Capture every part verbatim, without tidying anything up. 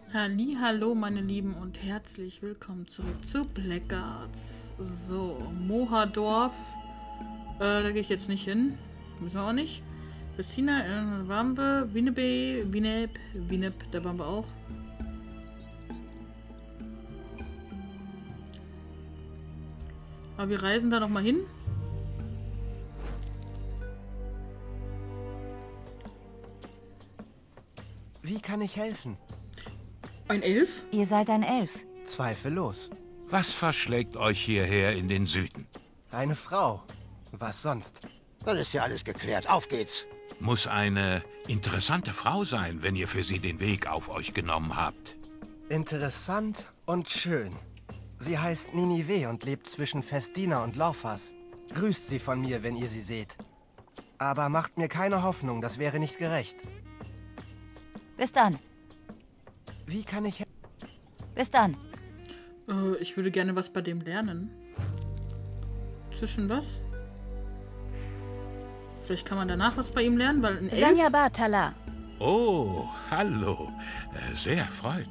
Halli, hallo meine Lieben und herzlich willkommen zurück zu Blackguards. So, Mohadorf. Äh, da gehe ich jetzt nicht hin. Müssen wir auch nicht. Christina, äh, Wambe, Winnebe, Winneb, Winneb, da waren wir auch. Aber wir reisen da noch mal hin. Wie kann ich helfen? Ein Elf? Ihr seid ein Elf. Zweifellos. Was verschlägt euch hierher in den Süden? Eine Frau. Was sonst? Dann ist ja alles geklärt. Auf geht's. Muss eine interessante Frau sein, wenn ihr für sie den Weg auf euch genommen habt. Interessant und schön. Sie heißt Ninive und lebt zwischen Festina und Lorphas. Grüßt sie von mir, wenn ihr sie seht. Aber macht mir keine Hoffnung, das wäre nicht gerecht. Bis dann. Wie kann ich... Bis dann. Äh, ich würde gerne was bei dem lernen. Zwischen was? Vielleicht kann man danach was bei ihm lernen, weil ein Elf... Sanja Bartala. Oh, hallo. Äh, Sehr erfreut.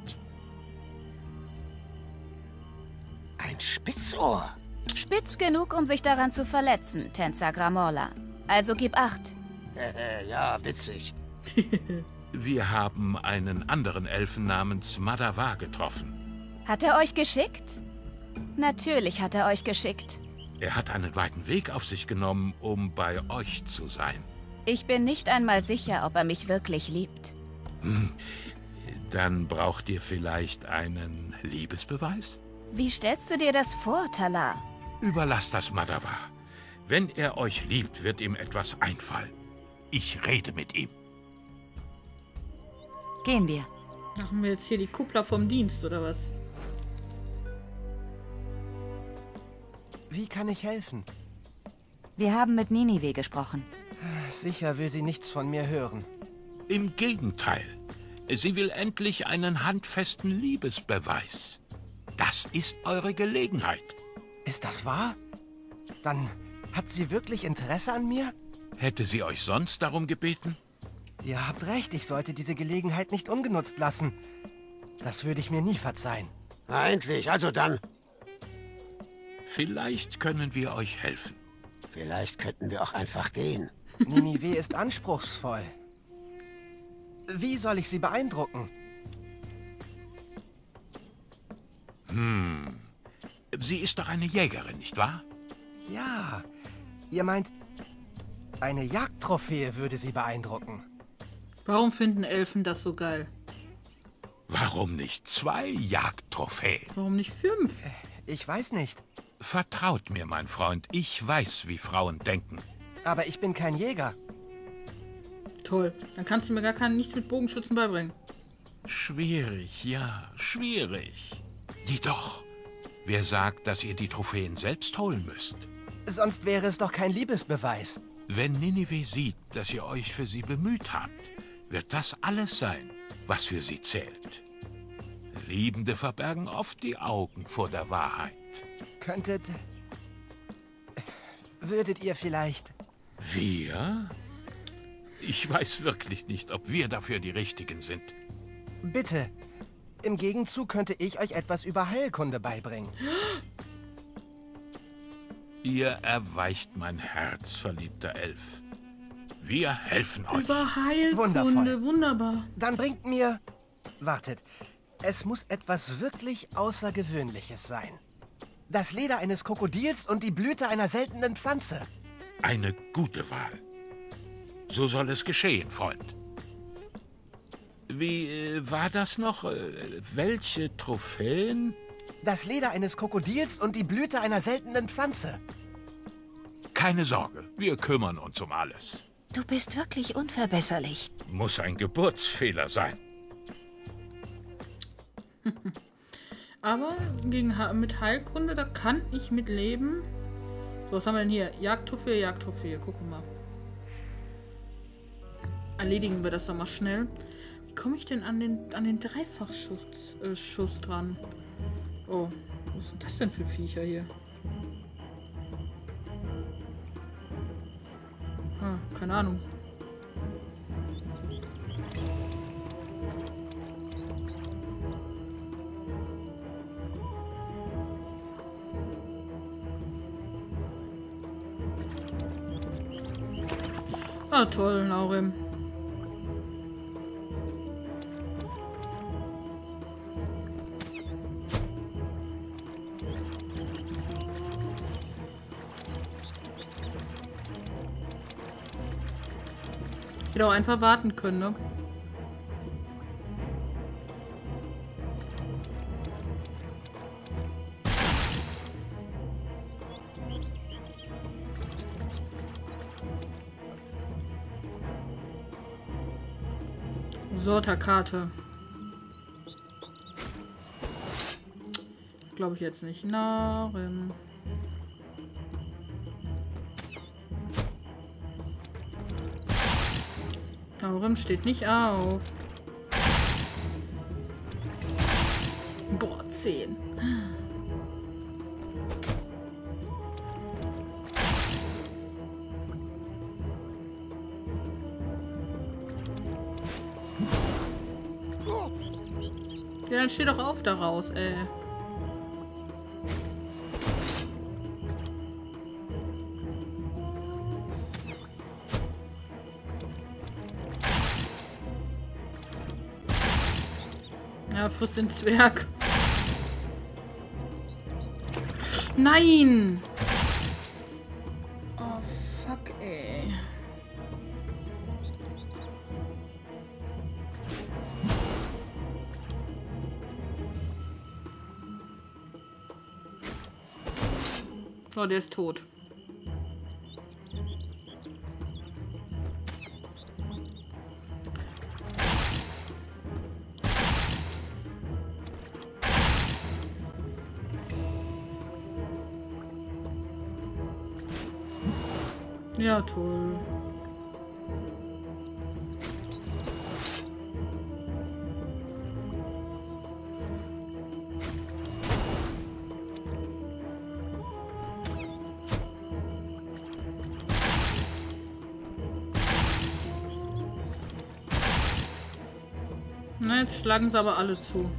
Ein Spitzohr. Spitz genug, um sich daran zu verletzen, Tänzer Gramorla. Also gib acht. Ja, witzig. Wir haben einen anderen Elfen namens Madava getroffen. Hat er euch geschickt? Natürlich hat er euch geschickt. Er hat einen weiten Weg auf sich genommen, um bei euch zu sein. Ich bin nicht einmal sicher, ob er mich wirklich liebt. Hm. Dann braucht ihr vielleicht einen Liebesbeweis? Wie stellst du dir das vor, Tala? Überlasst das Madava. Wenn er euch liebt, wird ihm etwas einfallen. Ich rede mit ihm. Gehen wir. Machen wir jetzt hier die Kuppler vom Dienst, oder was? Wie kann ich helfen? Wir haben mit Ninive gesprochen. Sicher will sie nichts von mir hören. Im Gegenteil. Sie will endlich einen handfesten Liebesbeweis. Das ist eure Gelegenheit. Ist das wahr? Dann hat sie wirklich Interesse an mir? Hätte sie euch sonst darum gebeten? Ihr habt recht, ich sollte diese Gelegenheit nicht ungenutzt lassen. Das würde ich mir nie verzeihen. Na, endlich. Also dann. Vielleicht können wir euch helfen. Vielleicht könnten wir auch einfach gehen. Ninive ist anspruchsvoll. Wie soll ich sie beeindrucken? Hm. Sie ist doch eine Jägerin, nicht wahr? Ja. Ihr meint, eine Jagdtrophäe würde sie beeindrucken. Warum finden Elfen das so geil? Warum nicht zwei Jagdtrophäen? Warum nicht fünf? Ich weiß nicht. Vertraut mir, mein Freund. Ich weiß, wie Frauen denken. Aber ich bin kein Jäger. Toll. Dann kannst du mir gar kein, nichts mit Bogenschützen beibringen. Schwierig, ja, schwierig. Jedoch, wer sagt, dass ihr die Trophäen selbst holen müsst? Sonst wäre es doch kein Liebesbeweis. Wenn Ninive sieht, dass ihr euch für sie bemüht habt, wird das alles sein, was für sie zählt. Liebende verbergen oft die Augen vor der Wahrheit. Könntet... Würdet ihr vielleicht... Wir? Ich weiß wirklich nicht, ob wir dafür die Richtigen sind. Bitte. Im Gegenzug könnte ich euch etwas über Heilkunde beibringen. Ihr erweicht mein Herz, verliebter Elf. Wir helfen euch. Über Heilkunde, Wundervoll. wunderbar. Dann bringt mir... Wartet. Es muss etwas wirklich Außergewöhnliches sein. Das Leder eines Krokodils und die Blüte einer seltenen Pflanze. Eine gute Wahl. So soll es geschehen, Freund. Wie äh, war das noch? Äh, welche Trophäen? Das Leder eines Krokodils und die Blüte einer seltenen Pflanze. Keine Sorge, wir kümmern uns um alles. Du bist wirklich unverbesserlich. Muss ein Geburtsfehler sein. Aber gegen, Ha- mit Heilkunde, da kann ich mit leben. So, was haben wir denn hier? Jagdtrophäe, Jagdtrophäe. Gucken wir mal. Erledigen wir das doch mal schnell. Wie komme ich denn an den, an den Dreifachschuss äh, Schuss dran? Oh, was sind das denn für Viecher hier? Ah, keine Ahnung. Ah, toll, Laurim. Ich hätte auch einfach warten können, ne? Sorta-Karte. Glaube ich jetzt nicht. Laurim. Laurim steht nicht auf. Boah, zehn. Ja, dann steh doch auf daraus, ey. Ja, frisst den Zwerg. Nein! Oh, fuck, ey. Oh, der ist tot. Ja, toll. Na, jetzt schlagen sie aber alle zu.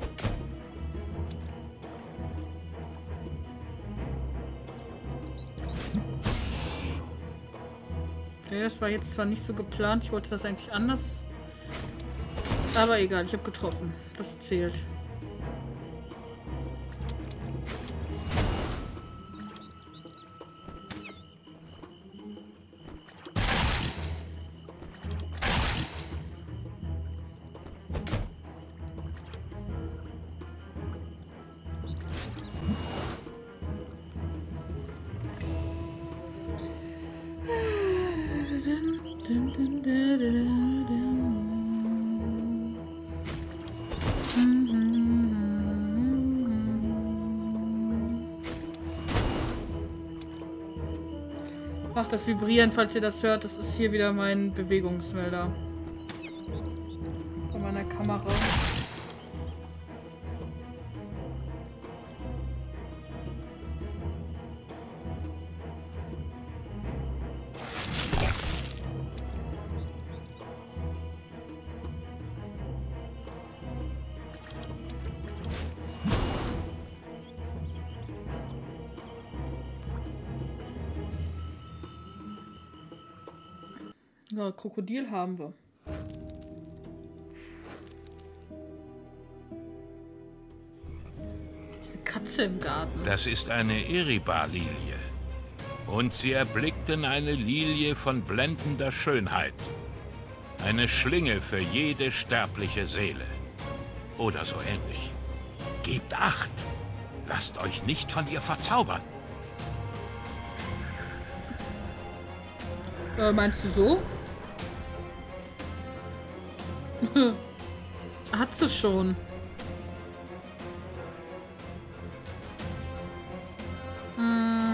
Okay, das war jetzt zwar nicht so geplant, ich wollte das eigentlich anders. Aber egal, ich habe getroffen. Das zählt. Ach, das Vibrieren, falls ihr das hört, das ist hier wieder mein Bewegungsmelder. Von meiner Kamera. Ja, Krokodil haben wir. Das ist eine Katze im Garten. Das ist eine Eriba-Lilie. Und sie erblickten eine Lilie von blendender Schönheit. Eine Schlinge für jede sterbliche Seele. Oder so ähnlich. Gebt Acht! Lasst euch nicht von ihr verzaubern. Äh, meinst du so? Hat sie schon. Hm.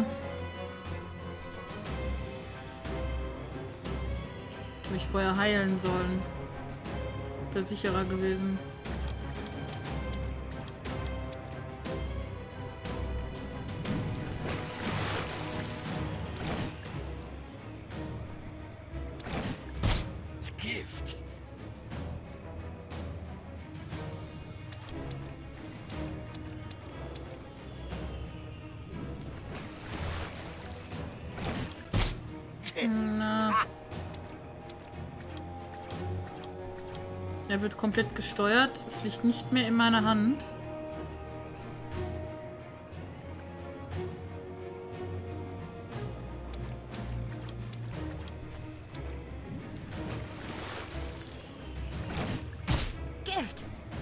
Hätte mich vorher heilen sollen. Wäre sicherer gewesen. Gift. Na. Er wird komplett gesteuert. Es liegt nicht mehr in meiner Hand. Gift!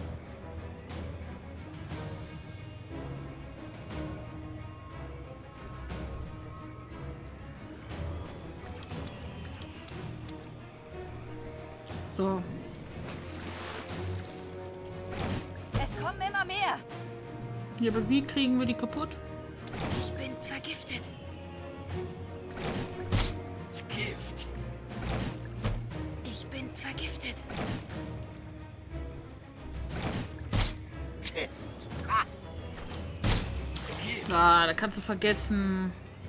So. Es kommen immer mehr! Ja, aber wie kriegen wir die kaputt? Ich bin vergiftet. Gift. Ich bin vergiftet. Gift. Ah, da kannst du vergessen.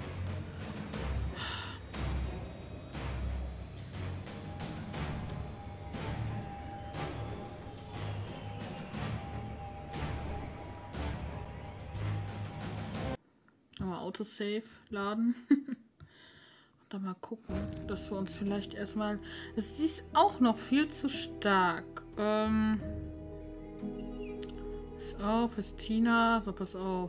Aber Autosave laden. Und dann mal gucken, dass wir uns vielleicht erstmal... Es ist auch noch viel zu stark. Ähm... Pass auf, Festina. So, pass auf.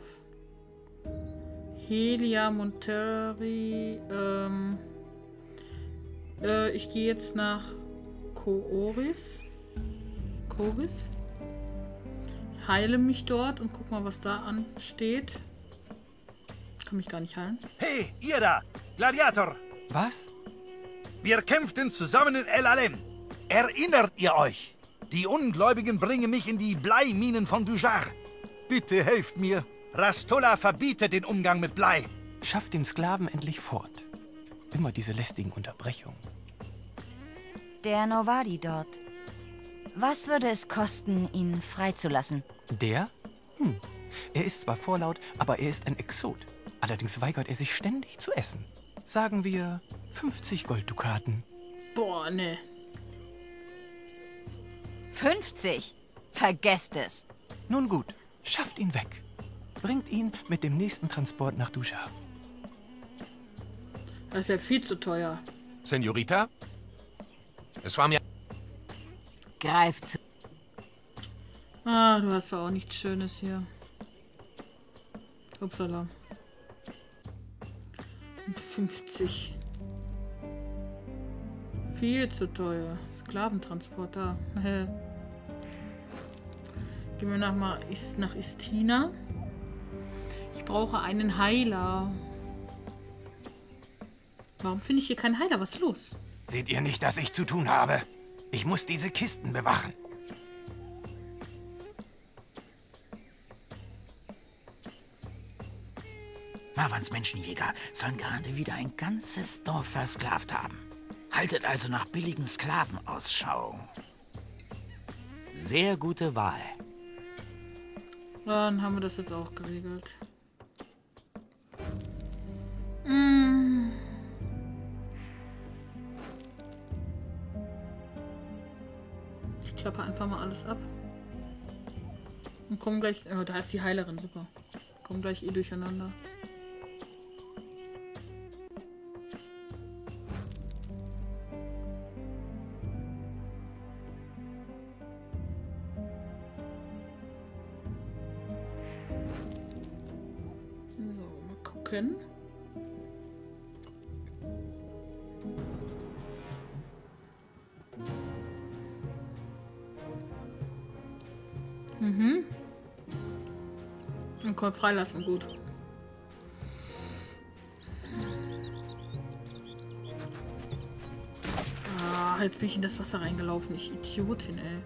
Helia Monteri. Ähm... Äh, ich gehe jetzt nach Kooris. Koris. Heile mich dort und guck mal, was da ansteht. Kann mich gar nicht heilen. Hey, ihr da! Gladiator! Was? Wir kämpften zusammen in El Alem. Erinnert ihr euch? Die Ungläubigen bringen mich in die Bleiminen von Dujar. Bitte helft mir. Rastola verbietet den Umgang mit Blei. Schafft den Sklaven endlich fort. Immer diese lästigen Unterbrechungen. Der Novadi dort. Was würde es kosten, ihn freizulassen? Der? Hm. Er ist zwar vorlaut, aber er ist ein Exot. Allerdings weigert er sich ständig zu essen. Sagen wir fünfzig Golddukaten. Boah, ne. fünfzig? Vergesst es. Nun gut, schafft ihn weg. Bringt ihn mit dem nächsten Transport nach Dujar. Das ist ja viel zu teuer. Senorita? Es war mir... Greift zu. Ah, du hast doch auch nichts Schönes hier. Upsala. fünfzig. Viel zu teuer. Sklaventransporter. Gehen wir nach, mal ist nach Istina. Ich brauche einen Heiler. Warum finde ich hier keinen Heiler? Was ist los? Seht ihr nicht, dass ich zu tun habe? Ich muss diese Kisten bewachen. Marwans Menschenjäger sollen gerade wieder ein ganzes Dorf versklavt haben. Haltet also nach billigen Sklaven Ausschau. Sehr gute Wahl. Dann haben wir das jetzt auch geregelt. Mm. Ich klappe einfach mal alles ab. Und komm gleich... Oh, da ist die Heilerin, super. Komm gleich eh durcheinander. So, mal gucken. Mhm. Und kann freilassen, gut. Ah, jetzt bin ich in das Wasser reingelaufen. Ich Idiotin, ey.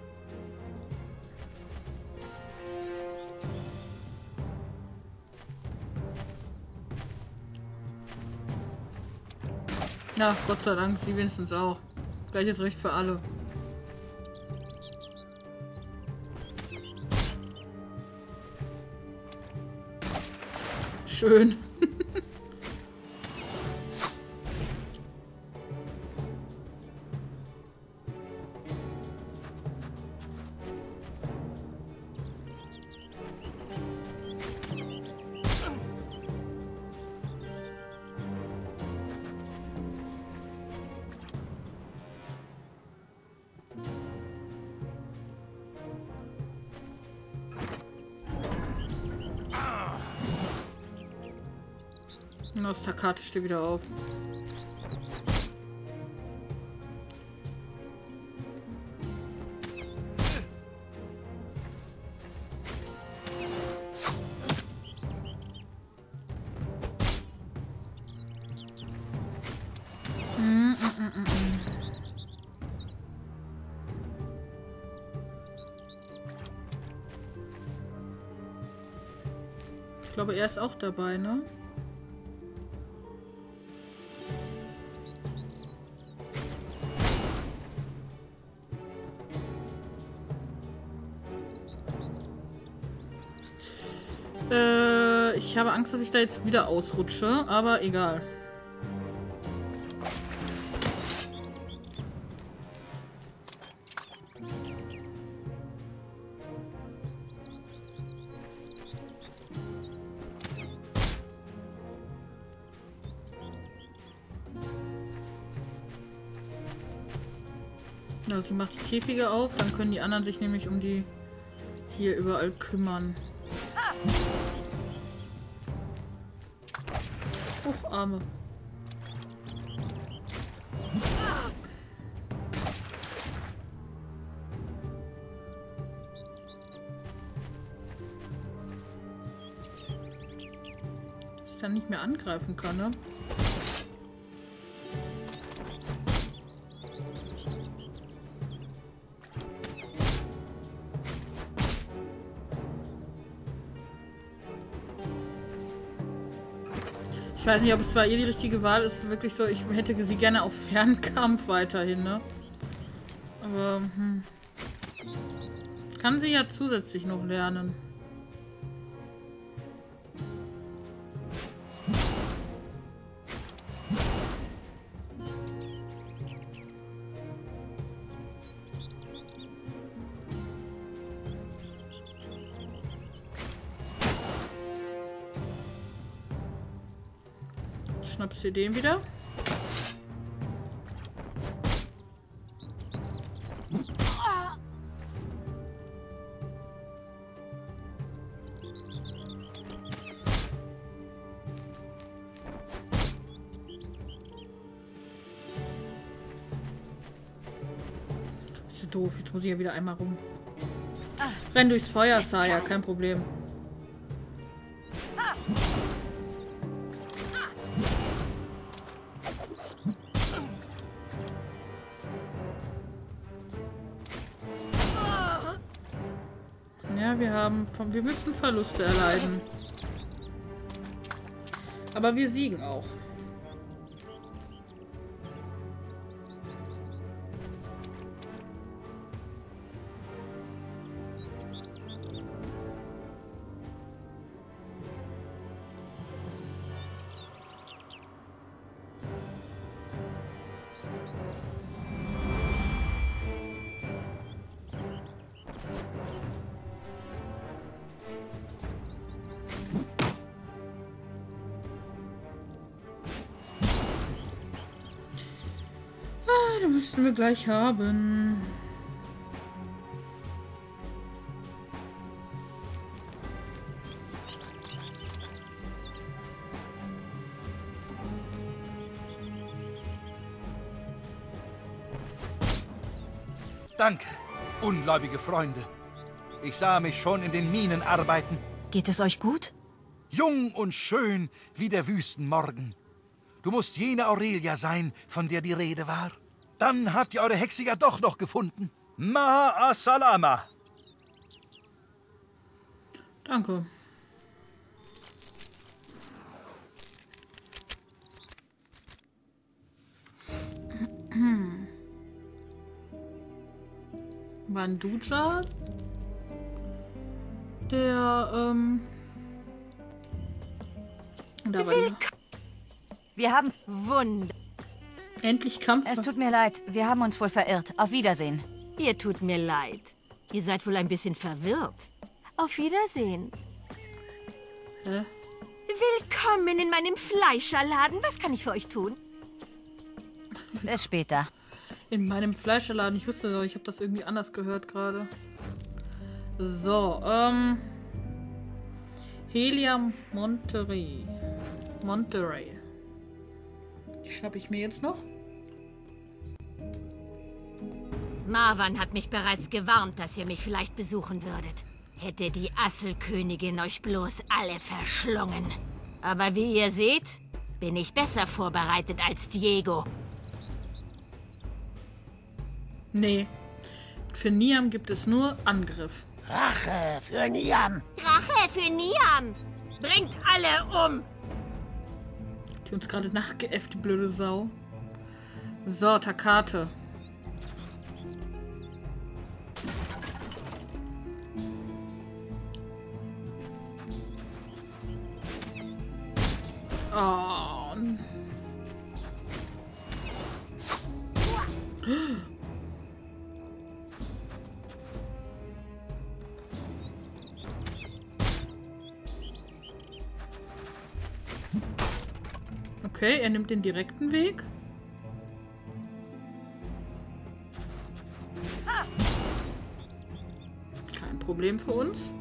Ja, Gott sei Dank, sie wenigstens auch. Gleiches Recht für alle. Schön. Aus der Karte steht wieder auf. Mm, mm, mm, mm. Ich glaube, er ist auch dabei, ne? Äh, ich habe Angst, dass ich da jetzt wieder ausrutsche, aber egal. Also sie macht die Käfige auf, dann können die anderen sich nämlich um die hier überall kümmern. Huch, Arme. Dass ich dann nicht mehr angreifen kann, ne? Ich weiß nicht, ob es bei ihr die richtige Wahl ist. Wirklich so, ich hätte sie gerne auf Fernkampf weiterhin, ne? Aber, hm. Kann sie ja zusätzlich noch lernen. Schnappst du den wieder? Ist so doof, jetzt muss ich ja wieder einmal rum. Renn durchs Feuer, Saya, kein Problem. Ja, wir haben, wir müssen Verluste erleiden. Aber wir siegen auch. Ah, den müssten wir gleich haben. Danke, ungläubige Freunde. Ich sah mich schon in den Minen arbeiten. Geht es euch gut? Jung und schön wie der Wüstenmorgen. Du musst jene Aurelia sein, von der die Rede war. Dann habt ihr eure Hexe ja doch noch gefunden. Ma'a as-Salama. Danke. Banduja? Der, ähm... Da war die. Wir haben Wunder. Endlich Kampf. Es tut mir leid, wir haben uns wohl verirrt. Auf Wiedersehen. Ihr tut mir leid. Ihr seid wohl ein bisschen verwirrt. Auf Wiedersehen. Hä? Willkommen in meinem Fleischerladen. Was kann ich für euch tun? Bis später. In meinem Fleischerladen. Ich wusste doch, ich habe das irgendwie anders gehört gerade. So, ähm... Helia Monterey. Monterey. Die schnappe ich mir jetzt noch. Marwan hat mich bereits gewarnt, dass ihr mich vielleicht besuchen würdet. Hätte die Asselkönigin euch bloß alle verschlungen. Aber wie ihr seht, bin ich besser vorbereitet als Diego. Nee. Für Niam gibt es nur Angriff. Rache für Niam. Rache für Niam. Bringt alle um. Die uns gerade nachgeäfft, die blöde Sau. So, Takate. Oh. Okay, er nimmt den direkten Weg. Kein Problem für uns.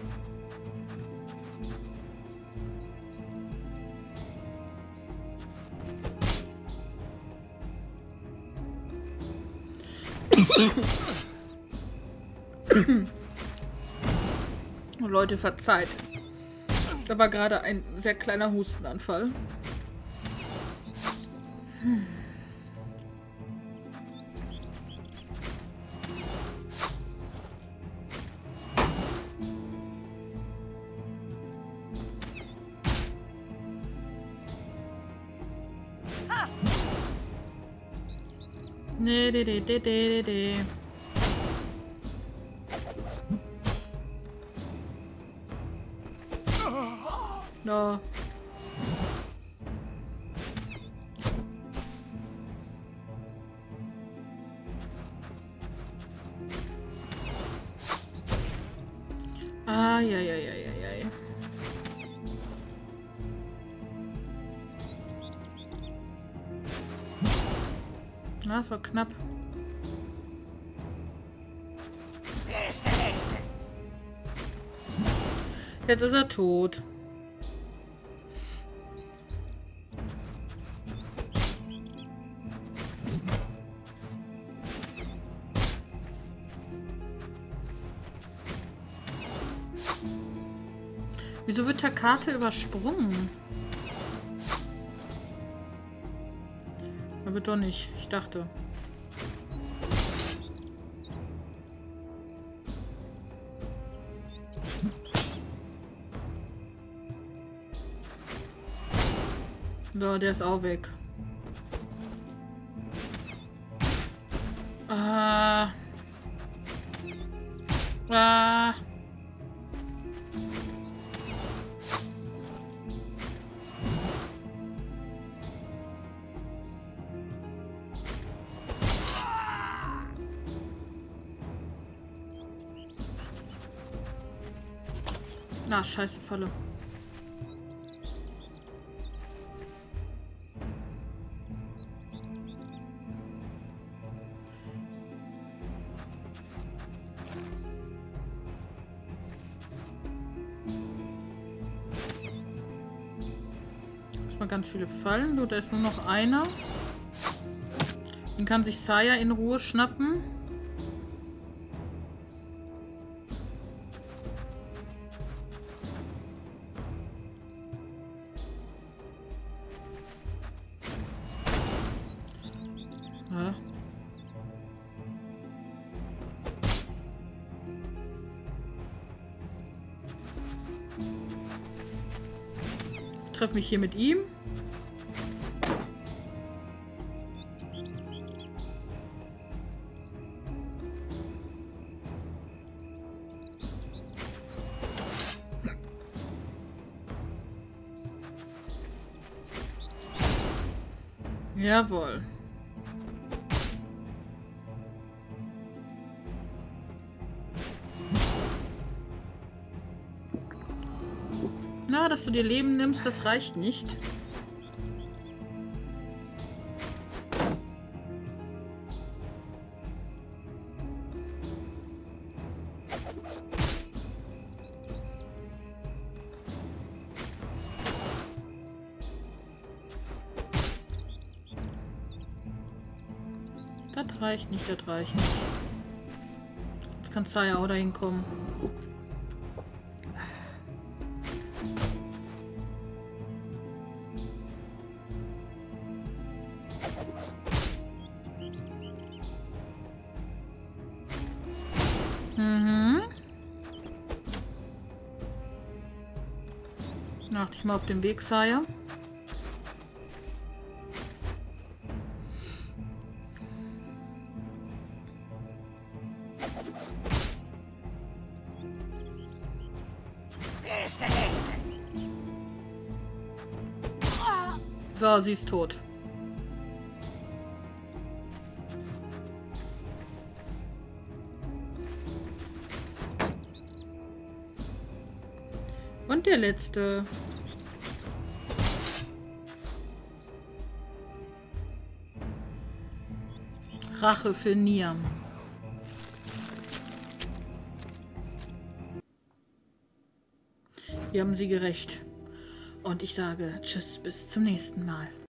Oh, Leute, verzeiht. Da war gerade ein sehr kleiner Hustenanfall. Hm. Nee, de, de, de, de, de. No. Ai, ai, ai, ai, ai, ai. Na, das war knapp. Wer ist der Nächste? Jetzt ist er tot. Wieso wird Takate übersprungen? Aber doch nicht. Ich dachte. So, der ist auch weg. Ah. Ah. Na, scheiße, Falle. Erstmal ganz viele Fallen. Du, da ist nur noch einer. Den kann sich Saya in Ruhe schnappen. Hä? Ich treffe mich hier mit ihm. Jawohl. Na, dass du dir Leben nimmst, das reicht nicht. Das reicht nicht, das reicht nicht. Jetzt kann Saya auch dahin kommen. Mhm. Mach dich mal auf den Weg, Saya. Wer ist der Nächste? So, sie ist tot. Und der letzte. Rache für Niam. Wir haben sie gerecht. Und ich sage Tschüss, bis zum nächsten Mal.